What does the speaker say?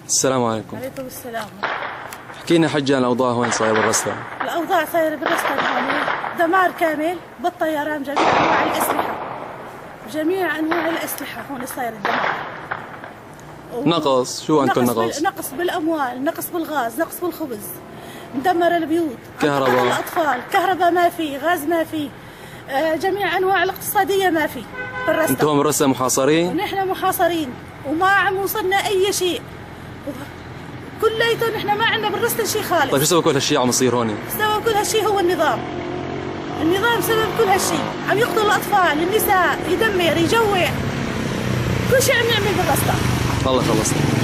السلام عليكم. وعليكم السلام. احكي لنا حجة عن الأوضاع وين صاير بالرستا؟ الأوضاع صايرة بالرستا هون دمار كامل بالطيران، جميع أنواع الأسلحة. جميع أنواع الأسلحة هون صاير الدمار. نقص، شو عندكم نقص؟ نقص بالأموال، نقص بالغاز، نقص بالخبز. مدمر البيوت، كهرباء، الأطفال، كهرباء ما في، غاز ما في، جميع أنواع الاقتصادية ما في بالرستا. أنتم هون بالرستا محاصرين؟ ونحن محاصرين وما عم وصلنا أي شيء. كليته نحن ما عندنا بالرستا شيء خالص. طيب شو سبب كل هالشيء عم يصير هون؟ سبب كل هالشيء هو النظام. النظام سبب كل هالشيء، عم يقتل الأطفال، النساء، يدمر، يجوع، كل شيء عم يعمل بالرستا. الله خلصنا.